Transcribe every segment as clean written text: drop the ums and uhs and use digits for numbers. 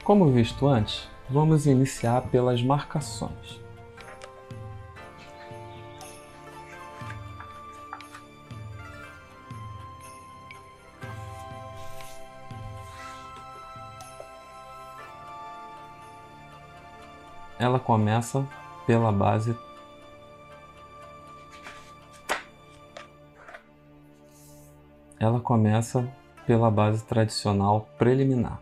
Como visto antes, vamos iniciar pelas marcações. Ela começa pela base tradicional preliminar.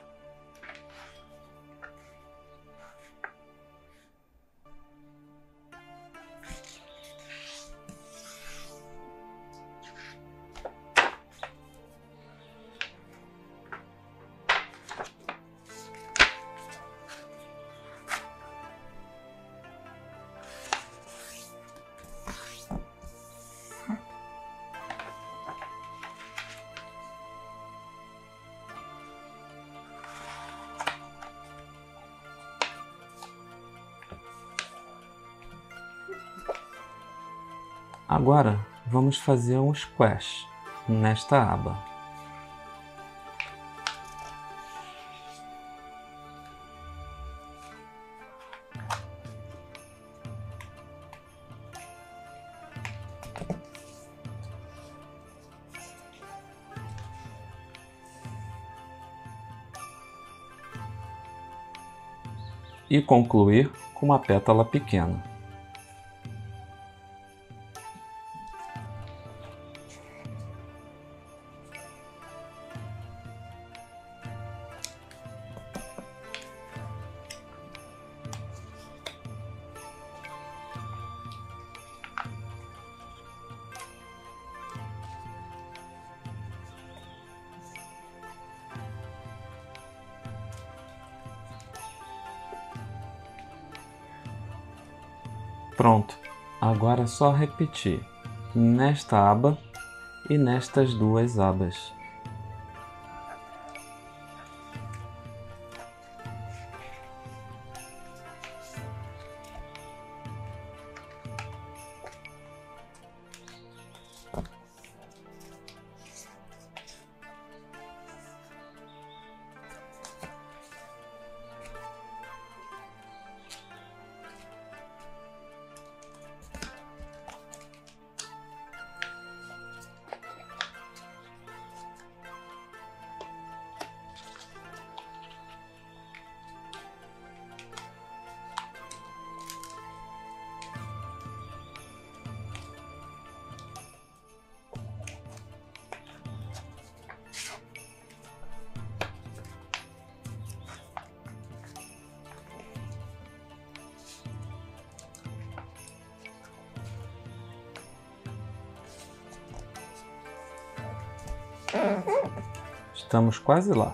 Agora vamos fazer um squash nesta aba. E concluir com uma pétala pequena. Pronto, agora é só repetir nesta aba e nestas duas abas. Estamos quase lá.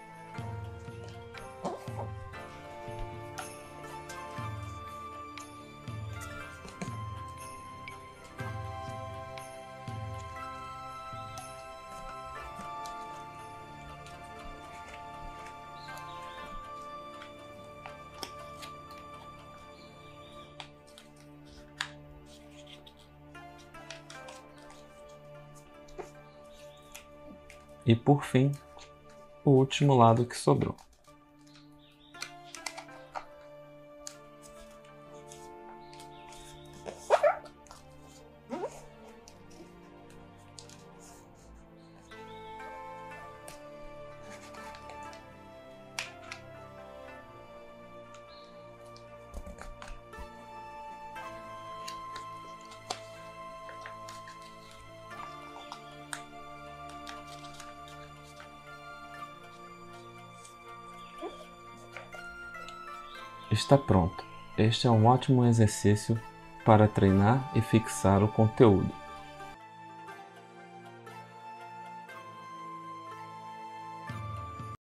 E por fim, o último lado que sobrou. Está pronto. Este é um ótimo exercício para treinar e fixar o conteúdo.